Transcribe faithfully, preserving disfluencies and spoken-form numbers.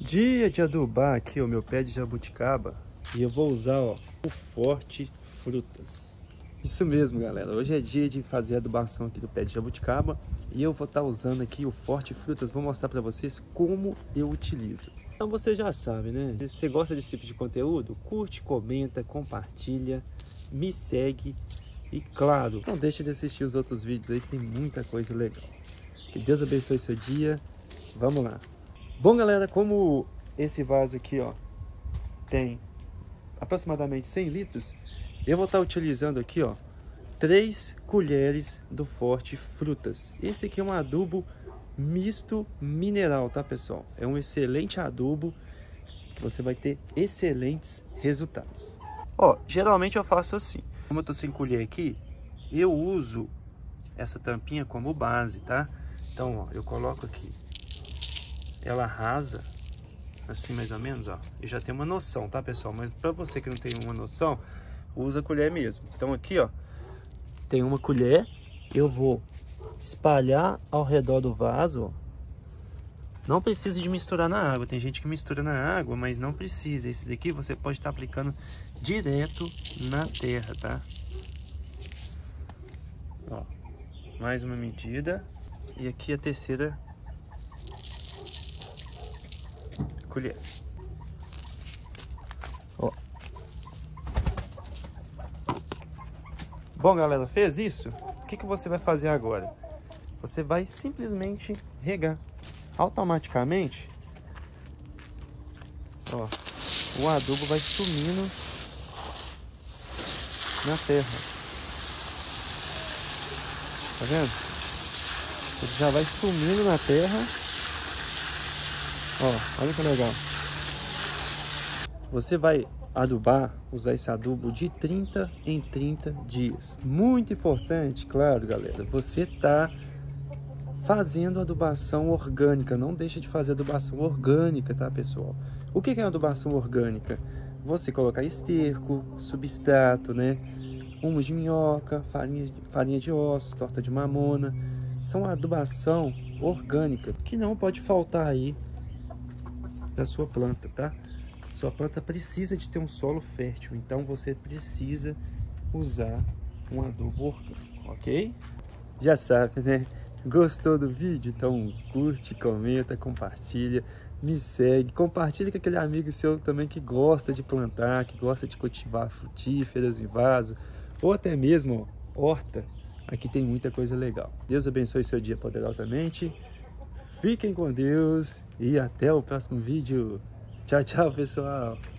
Dia de adubar aqui o meu pé de jabuticaba. E eu vou usar, ó, o Forte Frutas. Isso mesmo, galera. Hoje é dia de fazer a adubação aqui do pé de jabuticaba. E eu vou estar usando aqui o Forte Frutas. Vou mostrar para vocês como eu utilizo. Então você já sabe, né? Se você gosta desse tipo de conteúdo, curte, comenta, compartilha, me segue. E claro, não deixe de assistir os outros vídeos aí, tem muita coisa legal. Que Deus abençoe seu dia. Vamos lá. Bom, galera, como esse vaso aqui, ó, tem aproximadamente cem litros, eu vou estar utilizando aqui, ó, três colheres do Forte Frutas. Esse aqui é um adubo misto mineral, tá, pessoal? É um excelente adubo que você vai ter excelentes resultados. Ó, geralmente eu faço assim. Como eu tô sem colher aqui, eu uso essa tampinha como base, tá? Então, ó, eu coloco aqui. Ela rasa, assim mais ou menos, ó. E já tem uma noção, tá, pessoal? Mas para você que não tem uma noção, usa a colher mesmo. Então aqui, ó, tem uma colher. Eu vou espalhar ao redor do vaso, ó. Não precisa de misturar na água. Tem gente que mistura na água, mas não precisa. Esse daqui você pode estar aplicando direto na terra, tá? Ó, mais uma medida. E aqui a terceira colher. Ó. Bom, galera, fez isso? O que que você vai fazer agora? Você vai simplesmente regar. Automaticamente, ó, o adubo vai sumindo na terra. Tá vendo? Ele já vai sumindo na terra. Ó, olha que legal. Você vai adubar, usar esse adubo de trinta em trinta dias. Muito importante, claro, galera, você tá fazendo adubação orgânica. Não deixa de fazer adubação orgânica, tá, pessoal? O que é adubação orgânica? Você colocar esterco, substrato, né? Humus de minhoca, farinha, farinha de ossos, torta de mamona. São adubação orgânica que não pode faltar aí da sua planta, tá? Sua planta precisa de ter um solo fértil, então você precisa usar um adubo orgânico, ok? Já sabe, né? Gostou do vídeo? Então curte, comenta, compartilha, me segue, compartilha com aquele amigo seu também que gosta de plantar, que gosta de cultivar frutíferas em vaso, ou até mesmo ó, horta. Aqui tem muita coisa legal. Deus abençoe seu dia poderosamente. Fiquem com Deus e até o próximo vídeo. Tchau, tchau, pessoal.